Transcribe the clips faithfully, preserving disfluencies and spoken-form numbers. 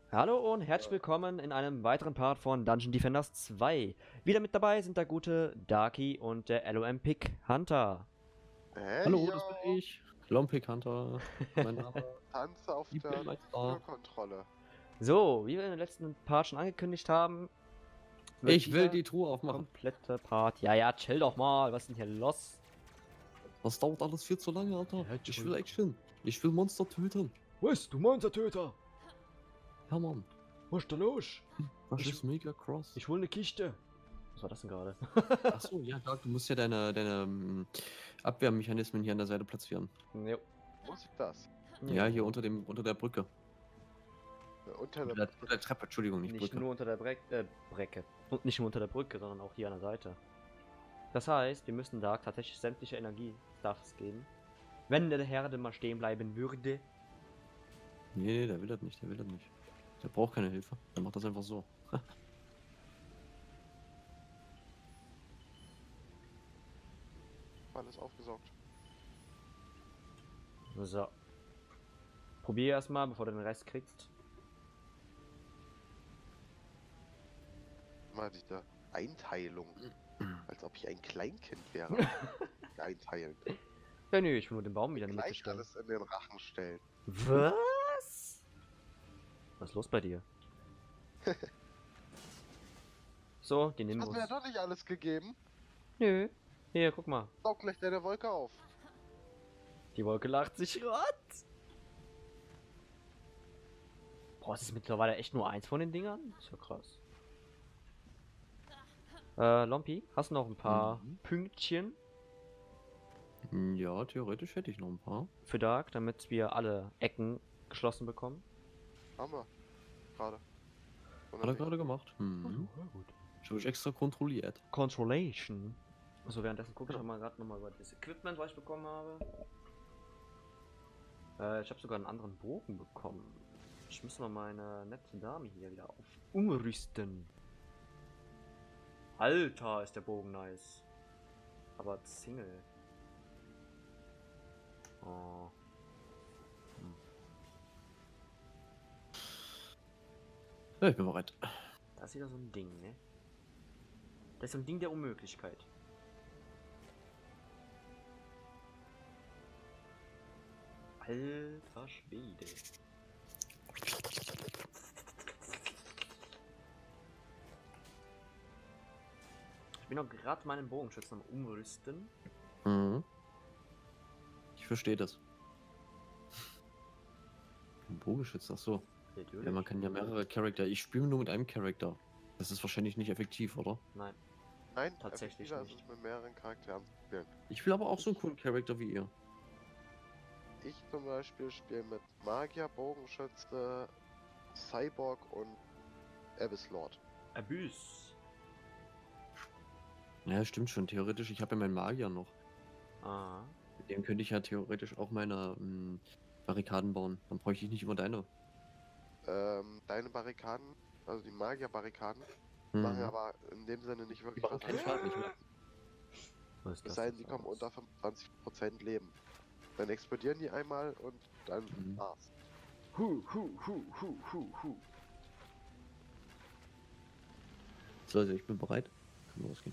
Hallo und herzlich willkommen in einem weiteren Part von Dungeon Defenders zwei. Wieder mit dabei sind der gute Darky und der L O M Pick Hunter. Hey, Hallo, yo. das bin ich. Lompic Hunter. Mein Name. Tanze auf Ich der bin Meister. Kontrolle. So, wie wir in der letzten Part schon angekündigt haben, wird Ich will dieser die Truhe aufmachen. komplette Part. Ja, ja, chill doch mal. Was ist denn hier los? Das dauert alles viel zu lange, Alter. Ja, Ich chill. will Action. Ich will Monster töten. Was? Du Monstertöter? Ja, Mann. Was ist da los? Das Ich- ist mega cross. Ich hol eine Kiste. Was war das denn gerade? Achso, ja, klar, du musst ja deine, deine ähm, Abwehrmechanismen hier an der Seite platzieren. Jo. Muss ich das? Ja, hier unter dem unter der Brücke. Äh, Unter Unter der der, unter der Treppe, Entschuldigung, nicht, Nicht Brücke. nur unter der Breck, äh, Brecke. Und nicht nur unter der Brücke, sondern auch hier an der Seite. Das heißt, wir müssen Dark tatsächlich sämtliche Energie-Stuffs geben. Wenn der Herde mal stehen bleiben würde. Nee, nee, der will das nicht, der will das nicht. Der braucht keine Hilfe. Der macht das einfach so. alles aufgesaugt. So. Probier erstmal, bevor du den Rest kriegst. Mal diese Einteilung. Als ob ich ein Kleinkind wäre. Einteilen. Ja, nö, ich will nur den Baum wieder in die Mitte Gleich stellen. alles in den Rachen stellen. Was? Was ist los bei dir? So, die Du nehmen hast mir ja uns. doch nicht alles gegeben. Nö. Hier, guck mal. Saug gleich deine Wolke auf. Die Wolke lacht sich rot. Boah, es ist mittlerweile echt nur eins von den Dingern? Ist ja krass. Äh, Lompi, hast du noch ein paar Mhm. Pünktchen Ja, theoretisch hätte ich noch ein paar. für Dark, damit wir alle Ecken geschlossen bekommen? Haben wir. Gerade. Hat er gerade gemacht. Mhm. Ja, gut. Ich habe ich extra kontrolliert. Controlation. Also währenddessen gucke ich auch mal gerade nochmal über das Equipment, was ich bekommen habe. Äh, ich habe sogar einen anderen Bogen bekommen. Ich muss mal meine nette Dame hier wieder auf umrüsten. Alter, ist der Bogen nice. Aber Single. Oh. Hm. Ja, ich bin bereit. Das ist wieder so ein Ding, ne? Das ist so ein Ding der Unmöglichkeit. Alter Schwede. Ich bin noch gerade meinen Bogenschützen am Umrüsten. Mhm. Ich verstehe das. Ein Bogenschütze, ach so. Ja, man kann ja mehrere Charakter. Ich spiele nur mit einem Charakter. Das ist wahrscheinlich nicht effektiv, oder? Nein. Nein, Tatsächlich effektiver ist nicht. es mit mehreren Charakteren zu spielen. Ich will aber auch so einen coolen Charakter wie ihr. Ich zum Beispiel spiele mit Magier, Bogenschütze, Cyborg und Abyss Lord. Abyss. Ja, stimmt schon. Theoretisch, ich habe ja meinen Magier noch. Ah. Mit dem könnte ich ja theoretisch auch meine ähm, Barrikaden bauen. Dann bräuchte ich nicht immer deine. Ähm, deine Barrikaden, also die Magier-Barrikaden, Mhm. machen aber in dem Sinne nicht Die wirklich machen was. keinen Schaden, ich merke. Was ist Es das sei denn, jetzt die kommen alles? unter fünfundzwanzig Prozent Leben. Dann explodieren die einmal und dann Mhm. war's. Hu, hu, hu, hu, hu, hu. So, also ich bin bereit. Kann losgehen.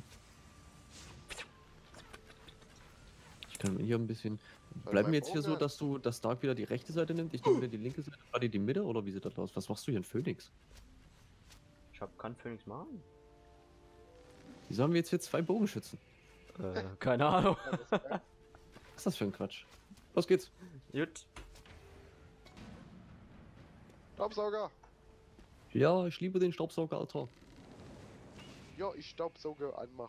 Ich kann hier ein bisschen. Bleiben mein wir jetzt hier so, Bogen- dass du, dass Dark wieder die rechte Seite nimmt, ich nehme wieder die linke Seite, gerade die Mitte, oder wie sieht das aus? Was machst du hier in Phoenix? Ich hab kann Phoenix machen. Wieso haben wir jetzt hier zwei Bogenschützen? Äh, keine Ahnung. Ja, das ist geil. Was ist das für ein Quatsch? Los geht's. Gut. Staubsauger! Ja, ich liebe den Staubsauger, Alter. Ja, ich Staubsauger anmach.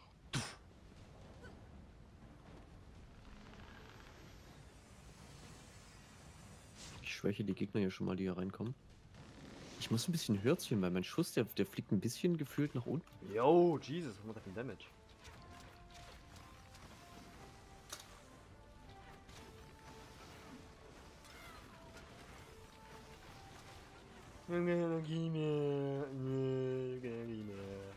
Ich schwäche die Gegner hier schon mal, die hier reinkommen. Ich muss ein bisschen höher ziehen, weil mein Schuss, der, der fliegt ein bisschen gefühlt nach unten. Yo, Jesus, was macht das für ein Damage? Keine Energie mehr. Nee, keine Energie mehr.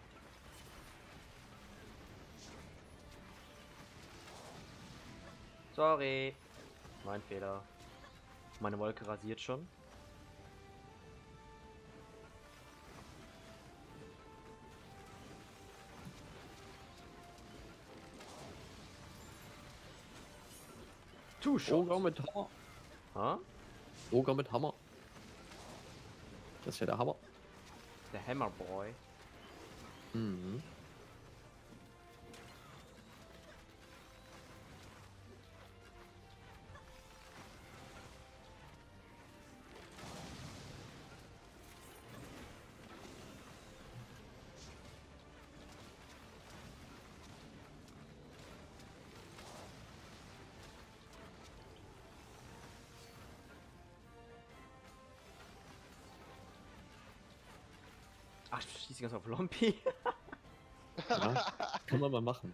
Sorry. Mein Fehler. Meine Wolke rasiert schon. Two Ogre mit Hammer. Ha? Ogre mit Hammer. Das ist ja der Hammer. Der Hammerboy. Mhm. Ach, ich schieße ganz auf Lompi. Ja, kann man mal machen.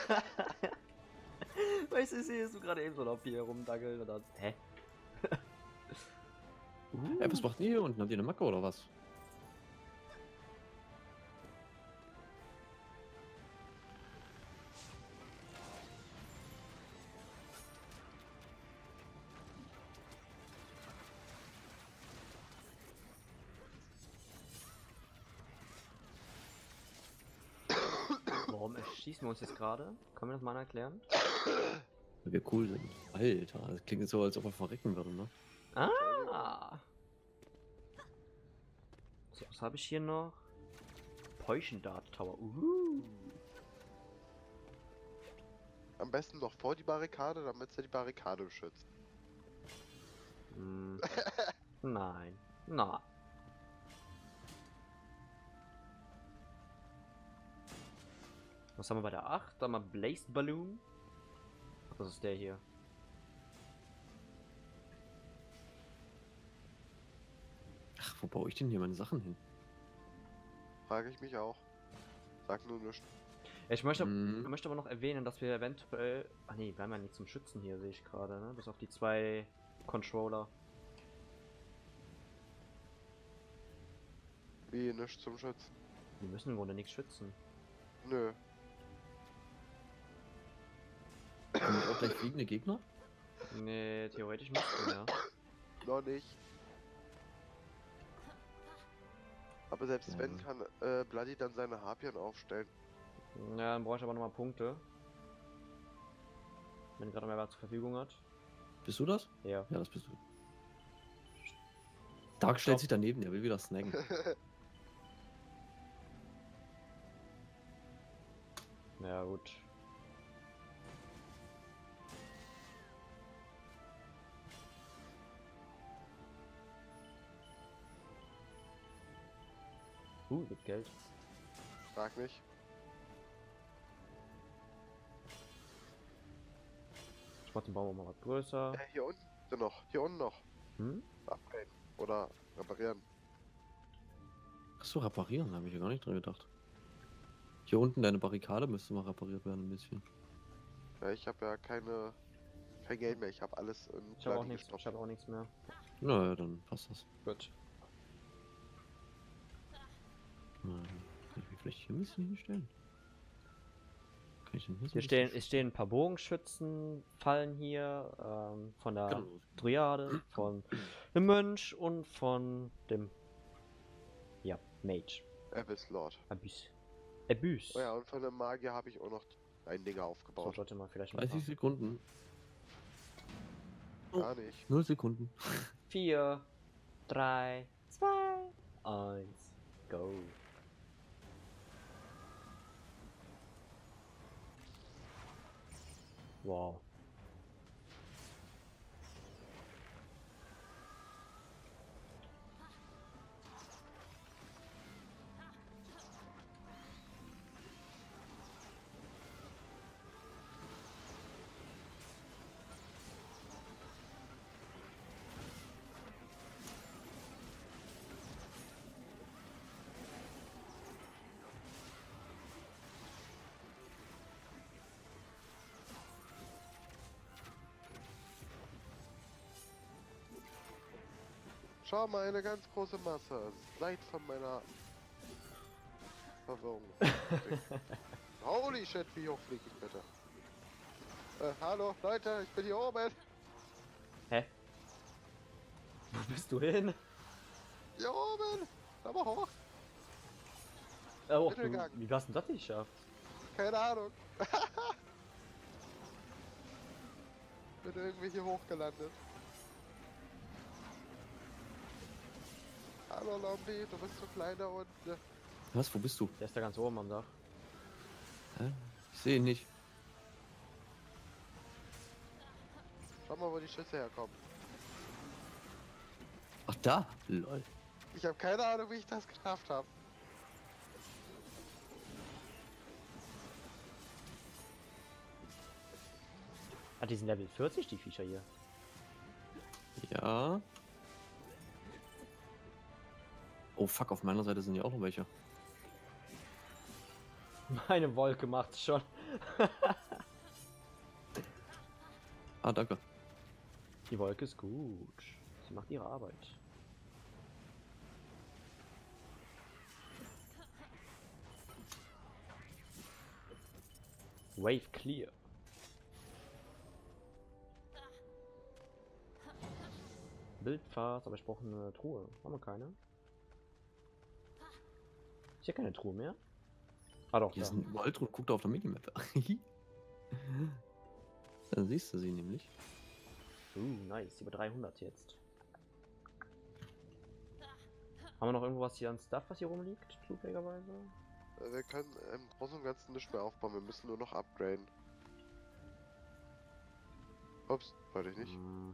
Weißt du, siehst du gerade eben so Lompi hier rumdackeln und dann. Hä? uh. Ey, was macht ihr hier unten? Habt ihr eine Macke oder was? Warum erschießen wir uns jetzt gerade? Können wir das mal erklären? Weil wir cool sind. Alter, das klingt so, als ob wir verrecken würden, ne? Ah! So, was habe ich hier noch? Poison Dart Tower. Uh. Am besten noch vor die Barrikade, damit sie die Barrikade schützt. Hm. Nein. Na. Was haben wir bei der acht? Da mal Blazed Balloon. Das ist der hier. Ach, wo baue ich denn hier meine Sachen hin? Frage ich mich auch. Sag nur nichts. Ich möchte, Mhm. ich möchte aber noch erwähnen, dass wir eventuell. Ach nee, wir haben ja nichts zum Schützen hier, sehe ich gerade, ne? Bis auf die zwei Controller. Wie nichts zum Schützen. Wir müssen im Grunde nichts schützen. Nö. Kommen auch gleich fliegende Gegner? Nee, theoretisch müssten wir. Noch nicht. Aber selbst Ja. wenn, kann äh, Bloody dann seine Harpien aufstellen. Ja, dann brauche ich aber nochmal Punkte. Wenn gerade mal wer zur Verfügung hat. Bist du das? Ja. Ja, das bist du. Dark stellt Stopp. sich daneben, der will wieder snacken. Ja, gut. Uh, gibt Geld. Frag mich. Ich mach den Baum mal was größer. Äh, hier unten noch. Hier unten noch. Hm? Abbrechen. Oder reparieren. Achso, reparieren, habe ich ja gar nicht dran gedacht. Hier unten deine Barrikade müsste mal repariert werden ein bisschen. Ja, ich habe ja keine kein Geld mehr. Ich habe alles in Ich habe auch Bloody nichts. gestopft. Ich habe auch nichts mehr. Na ja, dann passt das. Gut. Ähm, Kann ich mich vielleicht hier ein bisschen hinstellen? Kann ich denn hier so Hier ein stehen, bisschen es stehen ein paar Bogenschützen, Fallen hier, ähm, von der Genau. Dryade, von dem Mönch und von dem, ja, Mage. Abyss Lord. Abyss. Abyss. Oh ja, und von der Magier habe ich auch noch ein Ding So, aufgebaut. sollte mal vielleicht mal. dreißig Sekunden. Gar nicht. null Sekunden. vier, drei, zwei, eins, go. Wow. Schau mal, eine ganz große Masse. Seid von meiner Verwirrung. Holy shit, wie hoch fliege ich bitte? Äh, hallo, Leute, ich bin hier oben. Hä? Wo bist du hin? Hier oben. Aber hoch. Oh, Bin du, gegangen. wie hast du das nicht geschafft? Keine Ahnung. Bin irgendwie hier hochgelandet. Hallo Lambi, du bist so klein da unten. Was, wo bist du? Der ist da ganz oben am Dach. Hä? Ich sehe ihn nicht. Schau mal, wo die Schüsse herkommen. Ach, da. Lol. Ich habe keine Ahnung, wie ich das geschafft habe. Ah, die sind Level vierzig, die Viecher hier. Ja. Oh fuck, auf meiner Seite sind ja auch noch welche. Meine Wolke macht's schon. Ah, danke. Die Wolke ist gut. Sie macht ihre Arbeit. Wave clear. Bildpfad, aber ich brauche eine Truhe. Haben wir keine? Ist hier keine Truhe mehr? Ah doch, Hier da. ist ein Wald und guck da auf der Minimap. Dann siehst du sie nämlich. Uh, nice. Über dreihundert jetzt. Haben wir noch irgendwas hier an Stuff, was hier rumliegt? Zufälligerweise? Äh, Wir können im Großen und Ganzen nicht mehr aufbauen, wir müssen nur noch upgraden. Ups, wollte ich nicht. Hm.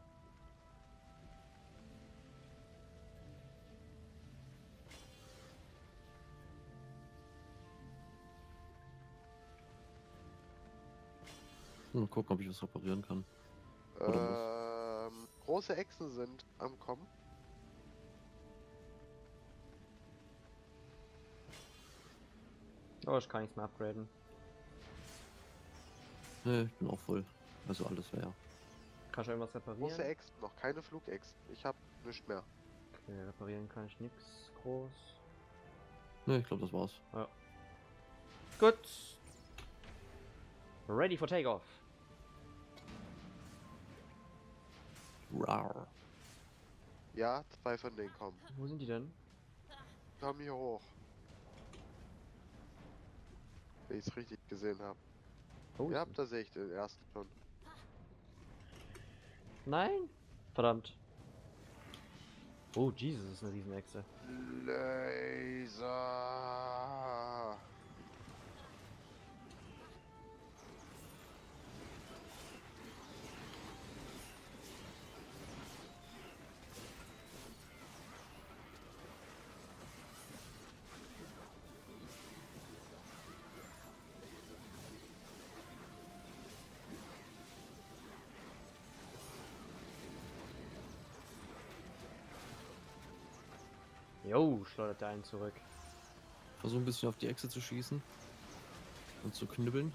Mal gucken, ob ich was reparieren kann. Oder Ähm, große Echsen sind am Kommen. Oh, ich kann nichts mehr upgraden. Ne, ich bin auch voll. Also alles wäre. Kann ich irgendwas reparieren? Große Echsen, noch keine Flugechsen. Ich hab nichts mehr. Okay, reparieren kann ich nichts groß. Ne, ich glaube, das war's. Ja. Gut. Ready for takeoff. Rar. Ja, zwei von denen kommen. Wo sind die denn? Kommen hier hoch. Wenn ich es richtig gesehen habe. Oh, Ja, ist- da sehe ich den ersten schon. Nein! Verdammt. Oh, Jesus, das ist eine Riesenechse. Laser. Jo, schleudert der einen zurück. Versuch ein bisschen auf die Echse zu schießen. Und zu knüppeln.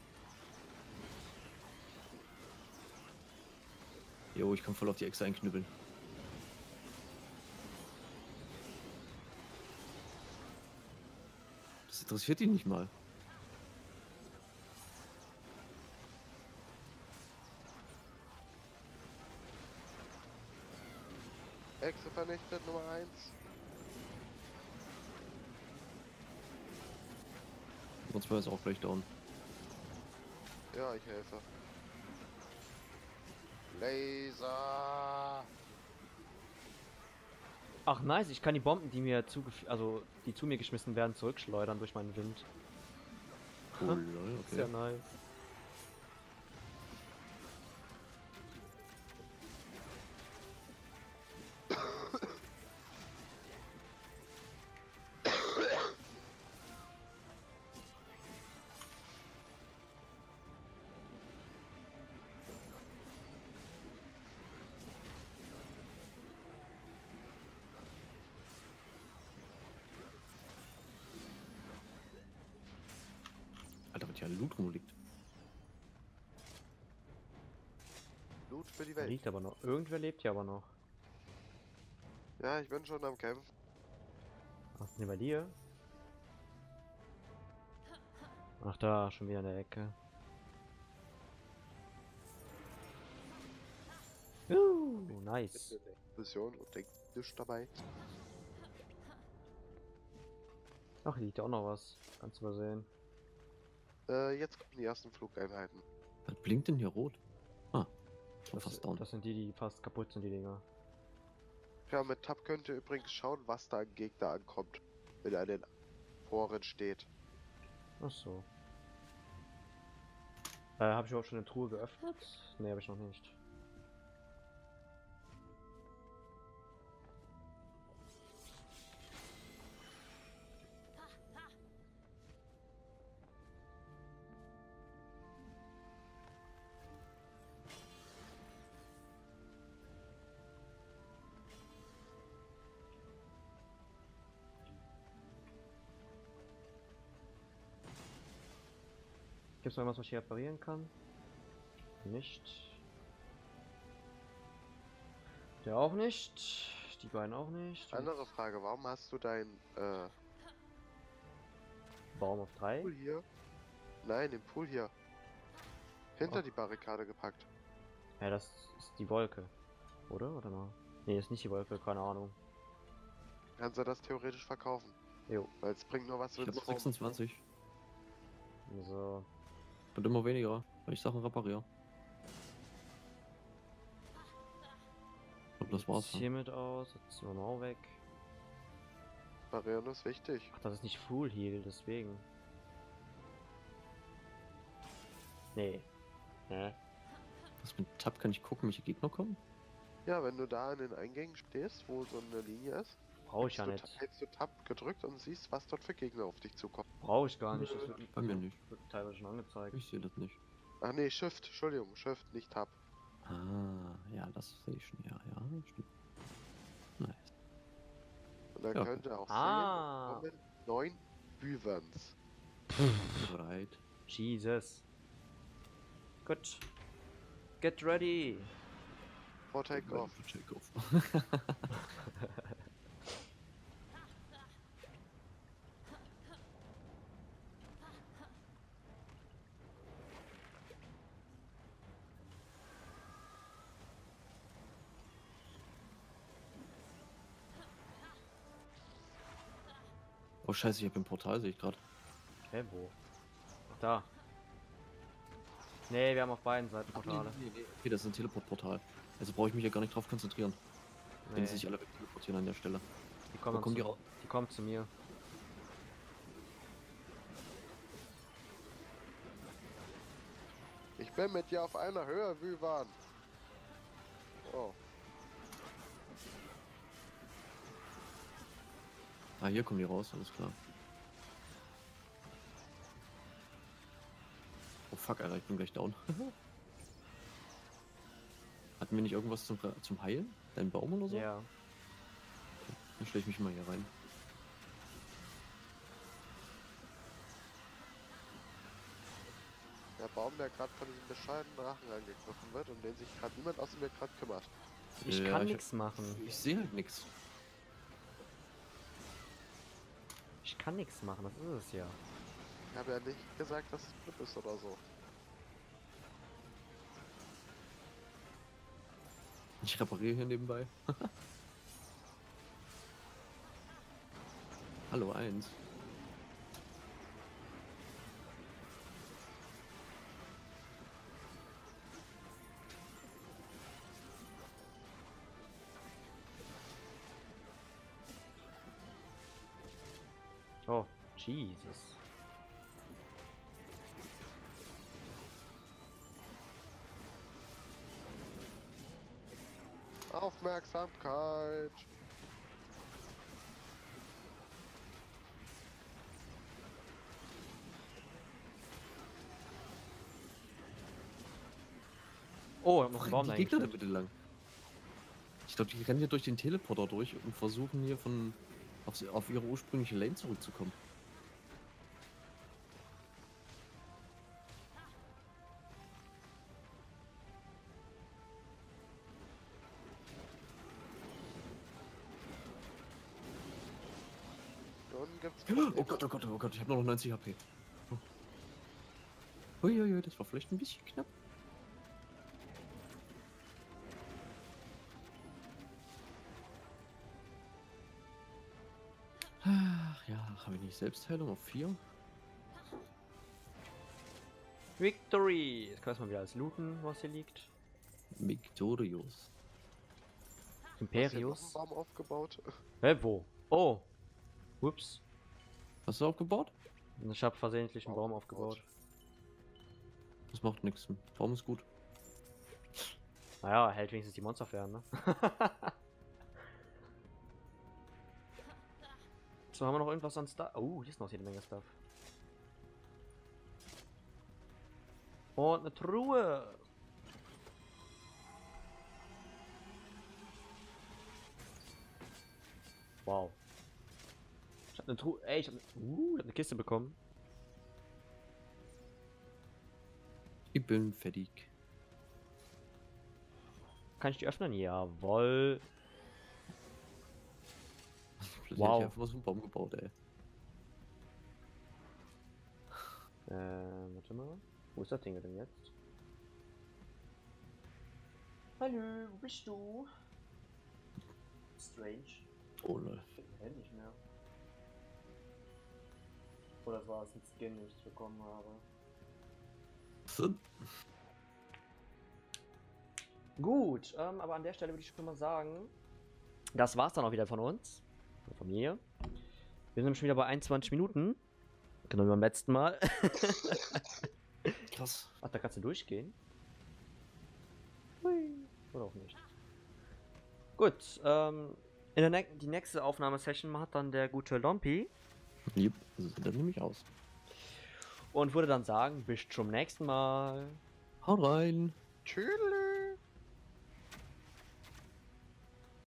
Jo, ich kann voll auf die Echse einknüppeln. Das interessiert ihn nicht mal. Echse vernichtet Nummer eins. Nummer zwei ist auch gleich down. Ja, ich helfe. Laser. Ach nice, ich kann die Bomben, die mir zuge also die zu mir geschmissen werden, zurückschleudern durch meinen Wind. Oh, lol, Sehr okay. nice. Alter, was hier an Loot rumliegt. Loot für die Da Welt. liegt aber noch. Irgendwer lebt hier aber noch. Ja, ich bin schon am Kämpfen. Ach, ne, bei dir? Ach, da, schon wieder in der Ecke. Uh, nice. Mission und denkt nicht dabei. Ach, hier liegt ja auch noch was. Kannst du mal sehen. Äh, jetzt kommen die ersten Flugeinheiten. Was blinkt denn hier rot? Ah, Und Das, fast down. das sind die, die fast kaputt sind, die Dinger. Ja, mit Tab könnt ihr übrigens schauen, was da ein Gegner ankommt, wenn er an den Poren steht. Ach so. Äh, habe ich auch schon eine Truhe geöffnet? Ne, habe ich noch nicht. Gibt es noch was, was ich hier reparieren kann? Nicht. Der auch nicht. Die beiden auch nicht. Andere Frage, warum hast du dein äh, Baum auf drei. Pool hier? Nein, den Pool hier. Hinter Oh. die Barrikade gepackt. Ja, das ist die Wolke. Oder? Warte mal. Ne, ist nicht die Wolke, keine Ahnung. Kannst du das theoretisch verkaufen? Jo. Weil es bringt nur was, Ich wenn hab noch es rum- sechsundzwanzig. So. Wird immer weniger, weil ich Sachen repariere. Und das war's. Sieht's Ja. hiermit aus. Jetzt sind wir noch weg. Reparieren ist wichtig. Ach, das ist nicht Full Heal, deswegen. Nee. Hä? Was mit Tab kann ich gucken, welche Gegner kommen? Ja, wenn du da an den Eingängen stehst, wo so eine Linie ist, Brauche ich ja hältst nicht. du, hältst du Tab gedrückt und siehst, was dort für Gegner auf dich zukommen. Brauche ich gar nicht. Das wird, Bei mir nicht. wird teilweise schon angezeigt. Ich sehe das nicht. Ach nee, Shift, Entschuldigung, Shift, nicht Tab. Ah, ja, das sehe ich schon. Ja, ja, stimmt. Nice. Und dann Ja, könnt ihr auch Ah. sehen, es kommen neun Wyverns. Bereit. Jesus. Gut. Get ready. For Takeoff. Take-off. Oh scheiße, ich habe ein Portal, sehe ich gerade. Hä, wo? Ach, da. Nee, wir haben auf beiden Seiten Portale. Nee, nee, nee. Okay, das ist ein Teleportportal. Also brauche ich mich ja gar nicht drauf konzentrieren. Wenn Nee, sie sich alle teleportieren an der Stelle. die Wo kommen, kommen die zu, raus? die kommen zu mir. Ich bin mit dir auf einer Höhe, Wyvern. Oh, Ah, hier kommen die raus, alles klar. Oh fuck, Alter, ich bin gleich down. Hatten wir nicht irgendwas zum, zum Heilen? Dein Baum oder so? Ja. Dann stelle ich mich mal hier rein. der Baum, der gerade von diesem bescheidenen Drachen angegriffen wird, um den sich gerade niemand außer mir gerade kümmert. Ich Ja, kann ich- nichts machen. Ich sehe halt nichts. Ich kann nichts machen, das ist es ja. Ich habe ja nicht gesagt, dass es gut ist oder so. Ich repariere hier nebenbei. Hallo, eins. Oh, Jesus. Aufmerksamkeit! Oh, ich hab noch Wo einen Baum rennen die Gegner denn eingestellt. bitte lang? Ich glaube, die rennen hier durch den Teleporter durch und versuchen hier von auf, auf ihre ursprüngliche Lane zurückzukommen. Nun gibt's Oh Gott, oh Gott, oh Gott, ich habe nur noch neunzig H P. Oh. Uiuiui, das war vielleicht ein bisschen knapp. Ach ja, habe ich nicht Selbstheilung auf vier? Victory! Jetzt können wir mal wieder alles looten, was hier liegt. Victorious. Hast du Imperius. jetzt noch einen Baum aufgebaut? Hä, wo? Oh. Ups. Hast du aufgebaut? Ich habe versehentlich einen Baum Aufgebaut. aufgebaut. Das macht nichts. Baum ist gut. Naja, hält wenigstens die Monster fern, ne? So, haben wir noch irgendwas an Stuff? Oh, hier ist noch jede Menge Stuff. Und eine Truhe. Wow. Ich hab eine Truhe. Ey, ich hab, uh, ich hab eine Kiste bekommen. Ich bin fertig. Kann ich die öffnen? Jawohl. Plötzlich Wow. hab ich einfach mal so einen Baum gebaut, ey. Ähm, warte mal. Wo ist das Ding denn jetzt? Hallo, wo bist du? Strange. Oh lol. Ich kenn nicht mehr. Oder das war es ein Skin, den ich bekommen habe. So. Gut, ähm, aber an der Stelle würde ich schon mal sagen, das war's dann auch wieder von uns. Von mir. Wir sind schon wieder bei einundzwanzig Minuten. Genau wie beim letzten Mal. Krass. Ach, da kannst du durchgehen. Hui. Oder auch nicht. Gut, ähm, in der ne die nächste Aufnahmesession hat dann der gute Lompi Jupp, so sieht das nämlich aus. und würde dann sagen, bis zum nächsten Mal. Haut rein! Tschüss.